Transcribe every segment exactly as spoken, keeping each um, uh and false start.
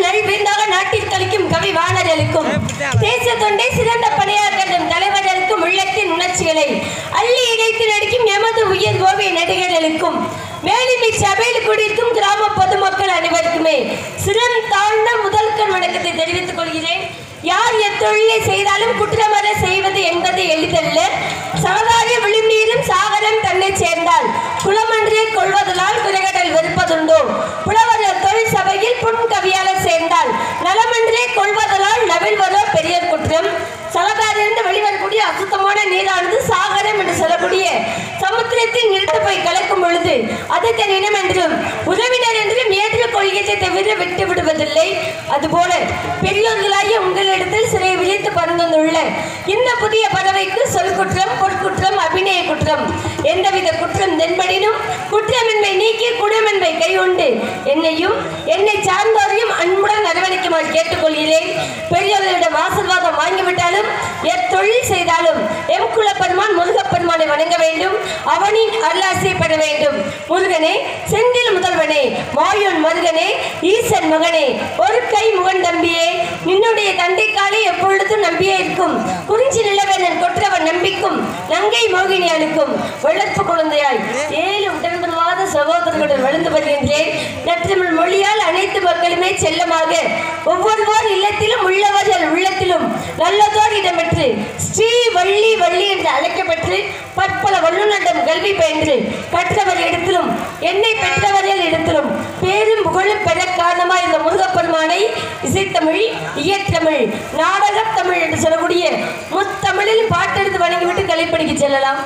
நல்விருந்தாக நாட்டில் கழிக்கும் கவி வாணர்களுக்கும் தேச தொண்டை சிறந்த பணியாற்றும் தலைவர்களுக்கும் உள்ளத்தின் உணர்ச்சிகளை அள்ளி இணைத்து நடிக்கும் எமது உயர் ஓவிய நடிகர்களுக்கும் வேலிமை சபையில் கூடியிருக்கும் கிராம பொதுமக்கள் அனைவருக்குமே சிறம் தாழ்ந்த முதல்கண் வணக்கத்தை தெரிவித்துக் கொள்கிறேன். யார் எத்தொழிலை செய்தாலும் குற்றமற செய்வது என்பது எளிதல்ல. சாதாரிய விளிம்பீரும் சாகரம் தன்னை சேர்ந்தால் குளமன்றே கொள்வதனால் குறைகடல் வெறுப்பதுண்டோ. புலவர்கள் தொழில் சபையில் புன்கவியாளர் சேர்ந்தால் நலமன்றே கொள்வதனால் நவில்வதோ பெரிய குற்றம். சலதாரிலிருந்து வெளிவரக்கூடிய அசுத்தமான நீரானது சாகரம் என்று சொல்லக்கூடிய சமுத்திரத்தில் நிறுத்து போய் கலக்கும் பொழுது அது தன் இனம் என்றும் உறவினர் என்றும் ஏற்றுக் கொள்கையை தவிர விட்டு விடுவதில்லை. அதுபோல பெரியோர்களாகிய உங்களிடத்தில் சிறை விழித்து பறந்துள்ள இந்த புதிய பறவைக்கு சொல் குற்றம், பொற்குற்றம், அபிநய குற்றம் எந்தவித குற்றம் தென்படினும் குற்றமின்மை நீக்கி குணமின்மை கைகொண்டு என்னையும் என்னை சார்ந்தோரையும் அன்புடன் அரவணைக்குமாறு கேட்டுக்கொள்கிறேன். பெரியோர்களிடம் ஆசீர்வாதம் வாங்கிவிட்டாலும் எத்தொழில் செய்தாலும் எம் குலப்பெருமான் முருகப்பெருமானை வணங்க வேண்டும். அவனின் அருளாசை பெற வேண்டும். முருகனே, செந்தில் முதல்வனே, மாயோன் மருகனே, ஈசன் மகனே, ஒரு கை முகன் தம்பியே, நின்னுடைய தந்தைக்காலே எப்பொழுதும் நம்பியே இருக்கும். குறிஞ்சி நிலவேனன் கொற்றவன் நம்பிக்கும் நங்கை மோகினியாளுக்கும் வளர்ப்பு குழந்தையாய் ஏழு உடன்படுவாத சகோதரர்களுடன் வளர்ந்து வருகின்றேன். நற்றமிழ் மொழியால் அனைத்து மக்களுமே செல்லமாக ஒவ்வொருவர் இல்லத்திலும் உள்ளவர்கள் உள்ளத்திலும் நல்லதோர் இடம்பெற்று ஸ்ரீ வள்ளி வள்ளி என்று அழைக்கப்பட்டு பற்பல வல்லுநரிடம் கல்வி பயின்று கற்றவர் இடத்திலும் என்னை பெற்றவர்கள் இடத்திலும் பேரும் புகழும் பெற காரணமாக இந்த முருகப்பெருமானை இசைத்தமிழ், இயற்றமிழ், நாடகத் தமிழ் என்று சொல்லக்கூடிய முத்தமிழில் பாட்டெடுத்து வணங்கிவிட்டு கலைப்படிக்கு செல்லலாம்.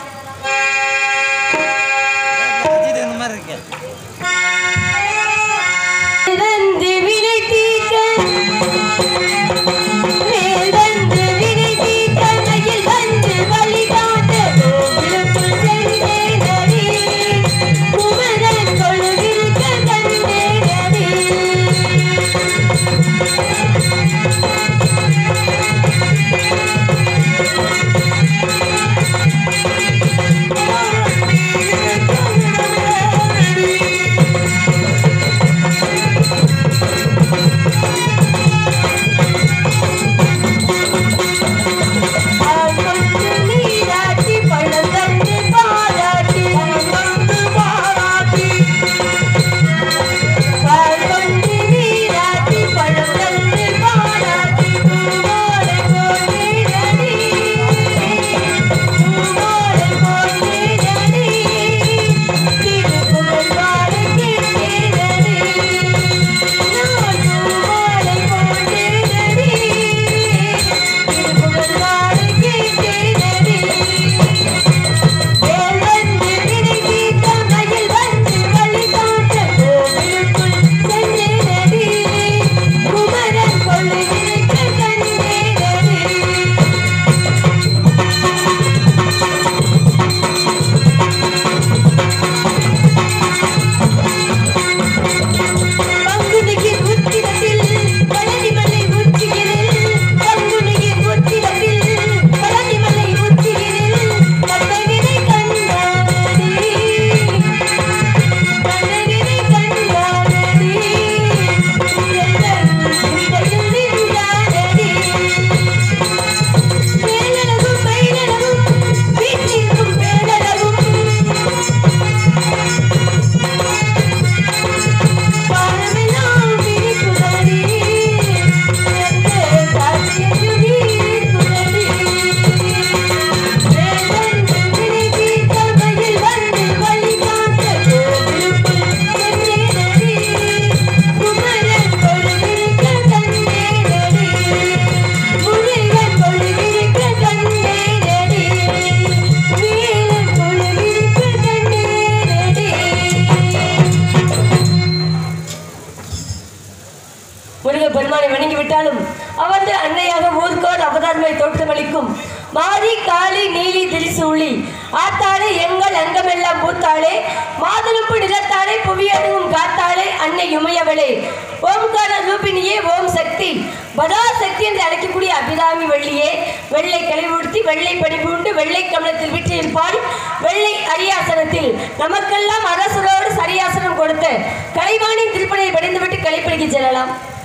பெருமானை வணங்கிவிட்டாலும் அவரது அன்னையாக ஊர்கோர் அவதாரமை தோற்றமளிக்கும் மாரி காளி நீலி திரிசூலி ஆத்தாளே எங்கள் அங்கமெல்லாம் பூத்தாளே மாதுளம்பு நிலத்தாளே புவியணுகும் காத்தாளே அன்னை உமையவளே ஓம்கார ரூபினியே ஓம் சக்தி பராசக்தி என்று அழைக்கக்கூடிய அபிராமி வள்ளியே வெள்ளை கலைவுடுத்தி வெள்ளை பணிபூண்டு வெள்ளை கமலத்தில் விற்றிருப்பாள் வெள்ளை அரியாசனத்தில் நமக்கெல்லாம் அரசரோடு சரியாசனம் கொடுத்த கலைவாணி திருப்பணியை படிந்துவிட்டு கலைப்படிக்கு செல்லலாம்.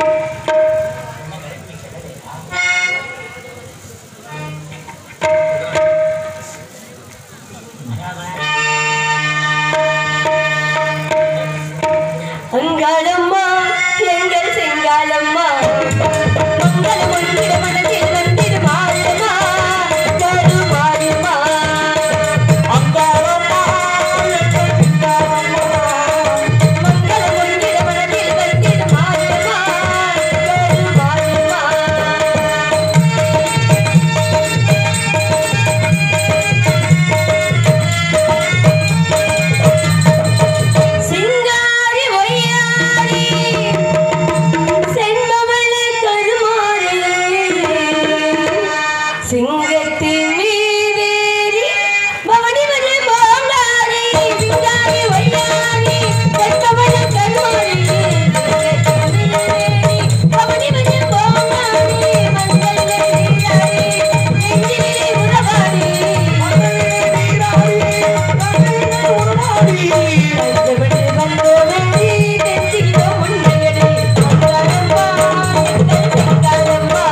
அங்காளம்மா எங்கள் செங்காளம்மா மங்களம் ஒன்றிட மனதில் வந்திடு மாறுமா கருமாறுமா அங்காளம்மா எங்கள் செங்காளம்மா மங்களம் ஒன்றிட மனதில் வந்திடு மாறுமா கருமாறுமா சிங்கத்தின் மீதேறி பவனி மன போங்காரி சிங்காரி வையாரி கட்டவன கருமாரி பவனி மன போங்காரி மங்கள நீராரி நெஞ்சிலே உறவாடி உறவாடி கண்டபடி வந்தோடி தெந்திலோ முன்னகடி அங்காளம்மா அங்காளம்மா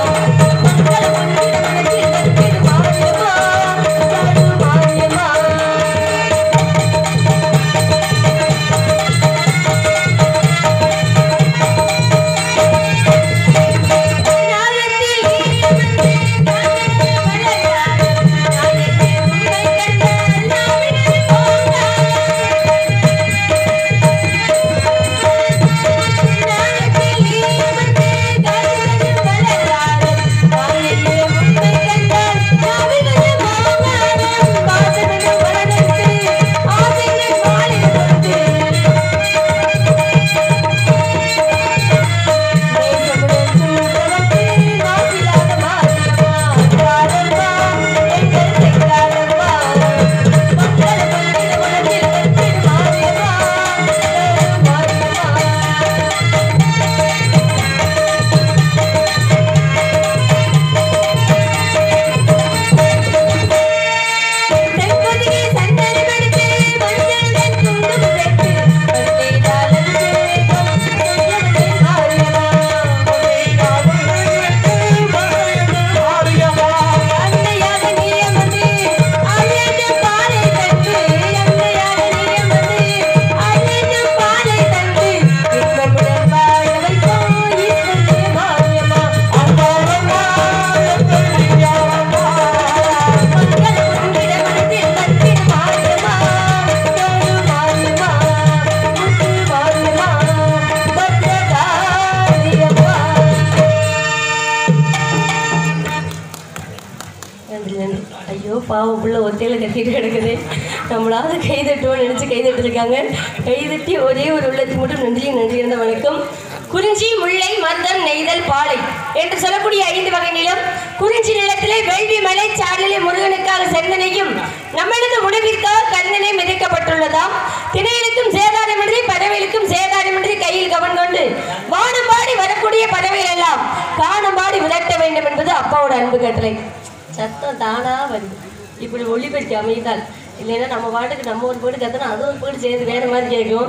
ஐயோ பாவம் புள்ள ஒத்தையில் கட்டிட்டு கிடக்குது. நம்மளாவது கைதட்டுவோம் நினச்சி கைதட்டிருக்காங்க. கைதட்டி ஒரே ஒரு உள்ளத்துக்கு மட்டும் நன்றி நன்றி இருந்த வணக்கம். குறிஞ்சி, முல்லை, மருதம், நெய்தல், பாலை என்று சொல்லக்கூடிய ஐந்து வகை நிலம். குறிஞ்சி நிலத்திலே வேள்வி மலை சாரலிலே முருகனுக்காக செந்தனையும் நம்மளது உணவிற்காக கந்தனை மிதிக்கப்பட்டுள்ளதாம். திணையிலுக்கும் சேதாரமின்றி பறவைகளுக்கும் சேதாரமின்றி கையில் கவன் கொண்டு வானம்பாடி வரக்கூடிய பறவைகள் எல்லாம் காணம்பாடி விரட்ட வேண்டும் என்பது அப்பாவோட அன்பு கட்டளை. சத்தம் தானா வருது. இப்படி ஒளிபெருக்கி அமைத்தால் இல்லைன்னா நம்ம பாட்டுக்கு நம்ம ஒரு போட்டு கத்தனா அது ஒரு போட்டு சேர்த்து வேற மாதிரி கேட்கும்,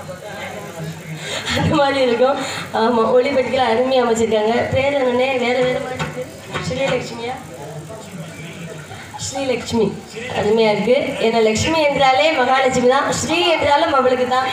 அந்த மாதிரி இருக்கும். ஆமாம், ஒளிபெருக்கில் அருமையாக அமைச்சிருக்காங்க. பேர் என்னன்னே வேற வேற மாதிரி இருக்கு. ஸ்ரீலக்ஷ்மியா ஸ்ரீலக்ஷ்மி அருமையாக இருக்கு. ஏன்னா லக்ஷ்மி என்றாலே மகாலட்சுமி தான், ஸ்ரீ என்றாலும் அவளுக்கு தான்.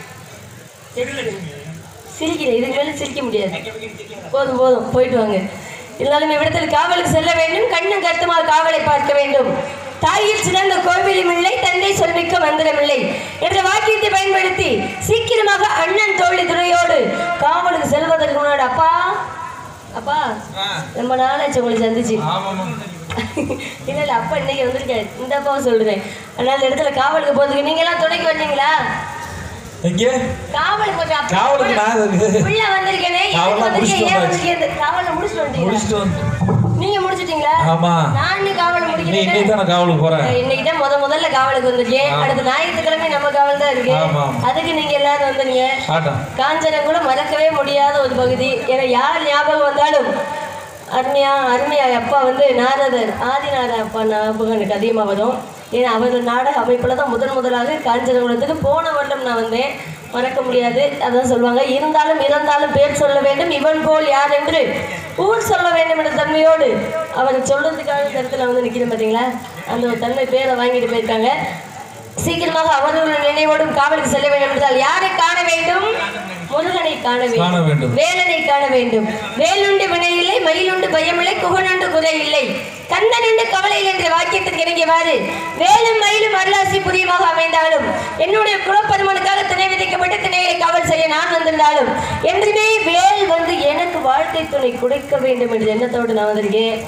சிரிக்கிறேன், இதுக்கு மேலே சிரிக்க முடியாது. போதும் போதும் போயிட்டு வாங்க. இருந்தாலும் இவ்விடத்தில் காவலுக்கு செல்ல வேண்டும், கண்ணும் கருத்துமாக காவலை பார்க்க வேண்டும். தாயில் சிறந்த கோவிலும் இல்லை, தந்தை சொல்மிக்க மந்திரமில்லை என்ற வாக்கியத்தை பயன்படுத்தி சீக்கிரமாக அண்ணன் தோழி துணையோடு காவலுக்கு செல்வதற்கு முன்னாடி அப்பா அப்பா ரொம்ப நாளாச்சு உங்களை சந்திச்சு. இல்லை இல்லை அப்பா இன்னைக்கு வந்திருக்காரு. இந்த அப்பாவை சொல்றேன். அதனால இந்த இடத்துல காவலுக்கு போறதுக்கு நீங்க எல்லாம் துணைக்கு வந்தீங்களா? காவலுக்கு உள்ள வந்திருக்கேனே. காவலை முடிச்சுட்டு வந்தீங்க. நீங்க முடிச்சிட்டீங்களா? ஆமா, நான் இன்னைக்கு காவலை முடிக்கிறேன். இன்னைக்கு தான் காவலுக்கு போறேன். இன்னைக்கு தான் முத முதல்ல காவலுக்கு வந்திருக்கேன். அடுத்த ஞாயிற்றுக்கிழமை நம்ம காவல் தான் இருக்கு. அதுக்கு நீங்க எல்லாரும் வந்தீங்க. காஞ்சனம் கூட மறக்கவே முடியாத ஒரு பகுதி. ஏன்னா யார் ஞாபகம் வந்தாலும் அருமையா அருமையா அப்பா வந்து நாரதர் ஆதிநாத அப்பா ஞாபகம் எனக்கு அதிகமாக வரும். ஏன்னா அவர் நாடக அமைப்பில் தான் முதன் முதலாக காஞ்சனகுலத்துக்கு போன வருடம் நான் வந்தேன். மறக்க முடியாது. அதான் சொல்லுவாங்க, இருந்தாலும் இறந்தாலும் பேர் சொல்ல வேண்டும், இவன் போல் யார் என்று ஊர் சொல்ல வேண்டும் என்ற தன்மையோடு அவர் சொல்றதுக்காக கருத்துல வந்து நிற்கிறேன் பார்த்தீங்களா. அந்த ஒரு தன்மை பேரை வாங்கிட்டு போயிருக்காங்க. சீக்கிரமாக அவர்களுடைய நினைவோடும் காவலுக்கு செல்ல வேண்டும் என்றால் யாரை காண வேண்டும்? முருகனை காண வேண்டும், வேலனை காண வேண்டும். வேலுண்டு வினை இல்லை, மயிலுண்டு பயமில்லை, குகனுண்டு குறை இல்லை, கந்தனுண்டு கவலை என்ற வாக்கியத்திற்கு இறங்கியவாறு வேலும் மயிலும் அருளாசி புரியுமாக அமைந்தாலும் என்னுடைய குலப்பெருமனுக்காக திணை விதிக்கப்பட்டு திணையை காவல் செய்ய நான் வந்திருந்தாலும் என்றுமே வேல் வந்து எனக்கு வாழ்க்கை துணை குடைக்க வேண்டும் என்ற எண்ணத்தோடு நான் வந்திருக்கேன்.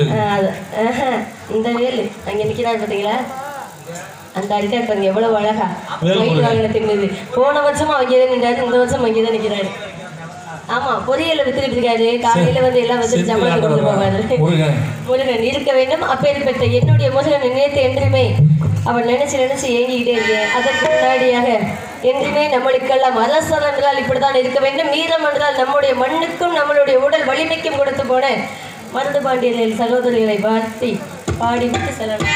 இந்த வேல் அங்க நிற்கிறார் பார்த்தீங்களா, அந்த அடிக்கார் பாருங்க எவ்வளவு அழகா மயில் வாகனத்தின் மீது. போன வருஷமா அங்கேதான் நின்றாரு, இந்த வருஷம் அங்கேதான் நிற்கிறாரு. ஆமா, பொரியல வித்துட்டு இருக்காரு. காலையில வந்து எல்லாம் வந்து ஜமாத்து கொண்டு போவாரு. முருகன் இருக்க வேண்டும். அப்பேற்பட்ட என்னுடைய முருகன் நினைத்து என்றுமே அவன் நினைச்சு நினைச்சு ஏங்கிக்கிட்டே இருக்கேன். அதற்கு முன்னாடியாக என்றுமே நம்மளுக்கெல்லாம் அரசர் என்றால் இப்படித்தான் இருக்க வேண்டும். வீரம் என்றால் நம்முடைய மண்ணுக்கும் நம்மளுடைய உடல் வலிமைக்கும் கொடுத்து போன மருது பாண்டியர்கள் சகோதரிகளை பார்த்து பாடிவிட்டு செல்லணும்.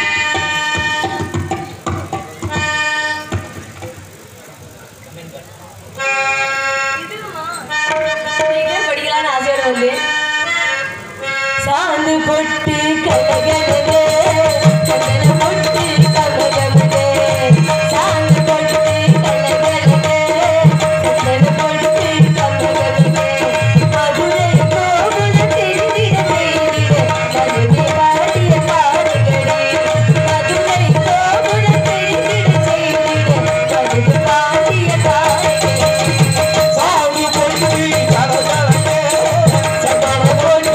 சாந்து பொட்டு கலகலவே சந்தன பொட்டு கலகலவே சாந்து பொட்டு கலகலவே சந்தன பொட்டு கலகலவே மதுரை கோகுல தெரிந்திட தெரிந்திட மதுரை பாடிய பாடுகளே மதுரை கோகுல தெரிந்திட தெரிந்திட மதுரை பாடிய பாடுகளே சாந்து பொட்டு கலகலவே சந்தன பொட்டு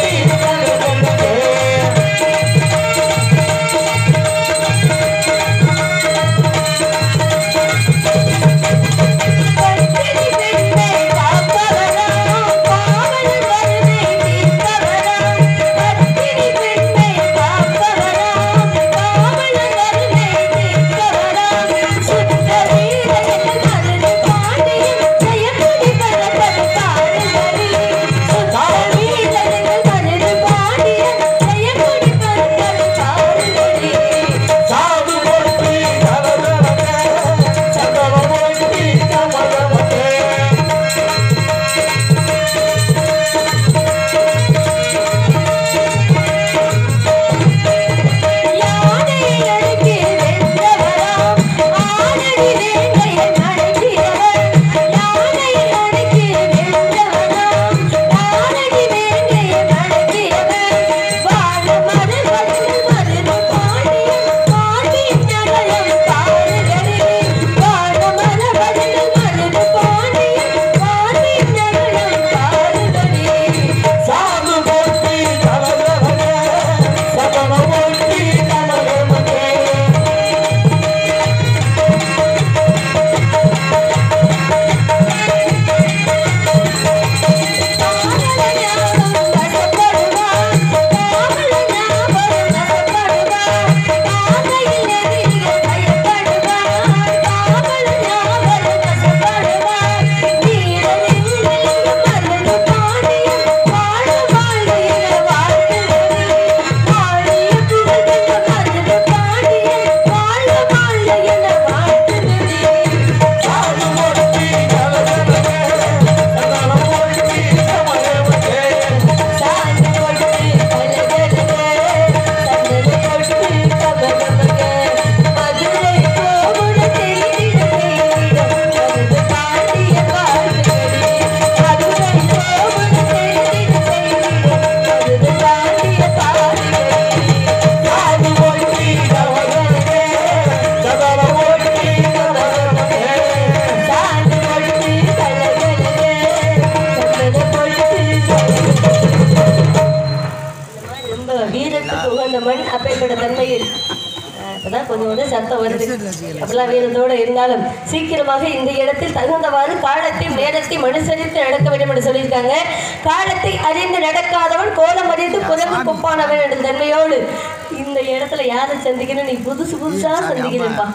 இருந்தாலும் சீக்கிரமாக இந்த இடத்தில் தகுந்தவாறு காலத்தை நேரத்தை மனுசரித்து நடக்க வேண்டும் என்று சொல்லியிருக்காங்க. காலத்தை அறிந்து நடக்காதவன் கோலம் அறிந்து குரங்கு குப்பானவன் என்ற தன்மையோடு இந்த இடத்துல யாரை சந்திக்கணும், நீ புதுசு புதுசா சந்திக்கிறப்பா.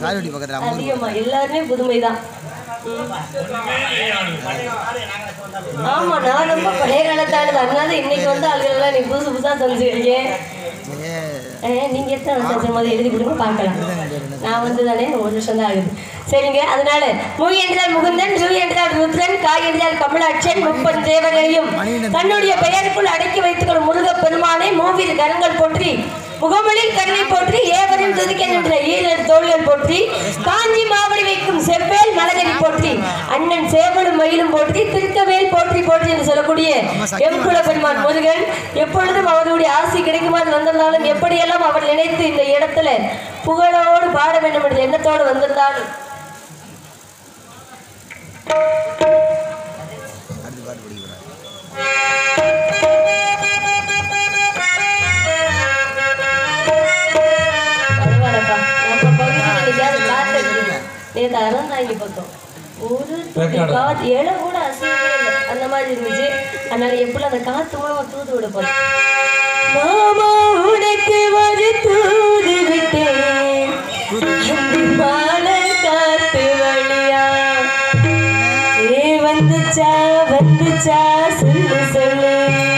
அதிகமா எல்லாருமே புதுமைதான். ஆமா, நான் ரொம்ப பழைய காலத்தானது. அதனால இன்னைக்கு வந்து ஆளுகள் எல்லாம் நீ புதுசு புதுசா சந்திச்சிருக்கீங்க. நீங்க எத்தனை வருஷம் மாதிரி எழுதி கொடுங்க பார்க்கலாம். நான் வந்து தானே ஒரு வருஷம் தான் ஆகுது. சரிங்க. அதனால மூ என்றால் முகுந்தன், ரு என்றால் ருத்ரன், காய் என்றால் கமலாட்சன், முப்பன் தேவரையும் தன்னுடைய பெயருக்குள் அடக்கி வைத்துக் கொள்ளும் முருகப் பெருமானை மூவிரு கரங்கள் போற்றி, முகமலில் கருணை போற்றி, ஏவரின் துதிக்க நின்ற ஈரர் தோள்கள் போற்றி, காஞ்சி மாவடி வைக்கும் செவ்வேல் மலகரி போற்றி, அண்ணன் சேவலும் மயிலும் போற்றி, திருக்கவேல் போற்றி போற்றி என்று சொல்லக்கூடிய எம்குல பெருமான் முருகன் எப்பொழுதும் அவருடைய ஆசி கிடைக்குமாறு வந்திருந்தாலும், எப்படியெல்லாம் அவர் நினைத்து இந்த இடத்துல புகழோடு பாட வேண்டும் என்ற எண்ணத்தோடு வந்திருந்தாலும் நேற்று அறந்தாங்கி பார்த்தோம். ஒரு காற்று இலை கூட அசையவே இல்லை, அந்த மாதிரி இருந்துச்சு. அதனால எப்படி அந்த காத்து மூலமா தூது விட போறோம். மாமா உனக்கு ஒரு தூது விட்டேன், மாலை காத்து வழியா ஏ வந்துச்சா வந்துச்சா சொல்லு சொல்லு.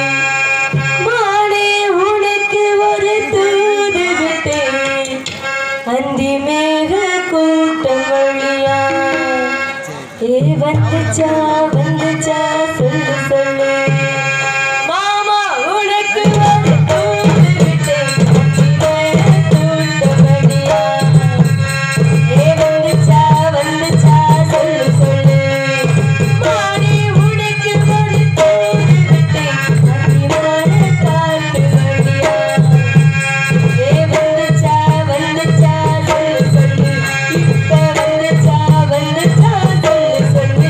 மாலை உனக்கு ஒரு தூது விட்டேன், அந்தி மேக கூட்டம் வழியா ஏ வந்துச்சா வந்துச்சா சொல்லு சொல்லு. மாமா உனக்கு ஒரு தூது விட்டேன், கூட்டம் வழியா ஏ வந்துச்சா வந்துச்சா சொல்லு சொல்லு. மாடி உனக்கு ஒரு தூது விட்டேன், அந்திமான காட்டு வழியா ஏ வந்துச்சா வந்துச்சா சொல்லு சொல்லு. இப்ப வந்துச்சா வந்துச்சா சொல்லு சொல்லு.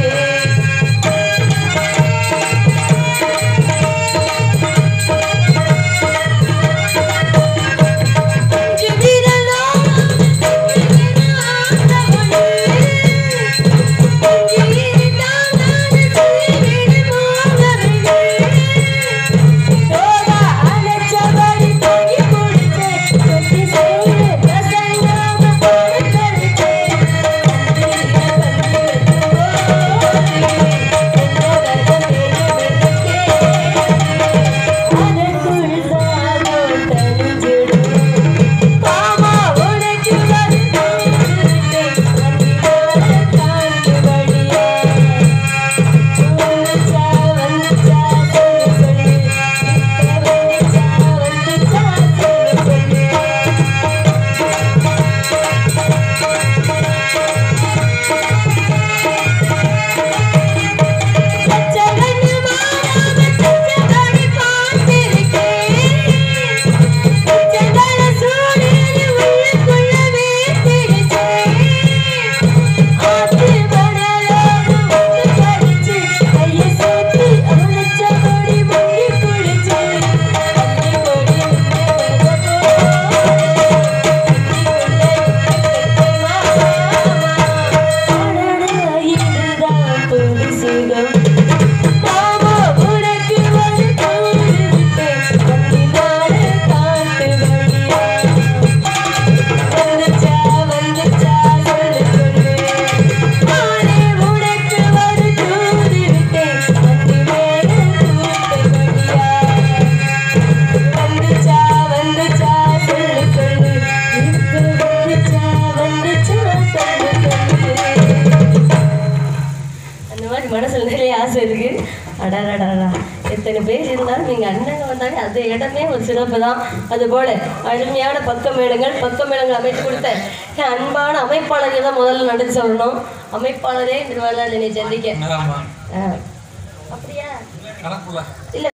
மனசுல நிறைய ஆசை இருக்கு. அடாடாடா எத்தனை பேர் இருந்தாலும் நீங்க அண்ணங்க வந்தாலே அந்த இடமே ஒரு சிறப்பு தான். அதுபோல அருமையான பக்க மேளங்கள் பக்க மேளங்கள் அமைத்து கொடுத்த அன்பான அமைப்பாளரை தான் முதல்ல நடிச்சு சொல்லணும். அமைப்பாளரே இந்த வரலாறு என்னை சந்திக்க அப்படியா இல்ல